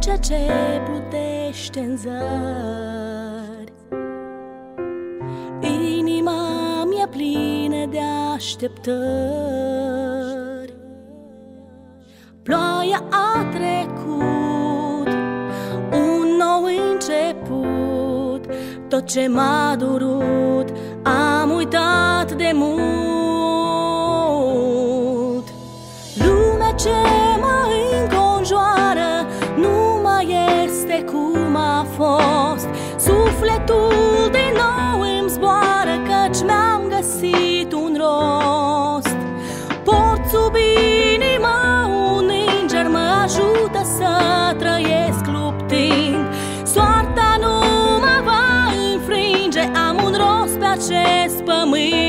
Pacea ce plutește în zări. Inima mi-e plină de așteptări. Ploaia a trecut, un nou început. Tot ce m-a durut am uitat de mult. Lumea ce mă înconjoară nu mai este cum a fost. Sufletul din nou îmi zboară, căci mi-am găsit un rost. Port sub inimă un înger, mă ajută să trăiesc luptind. Soarta nu mă va înfrânge, am un rost pe acest pământ.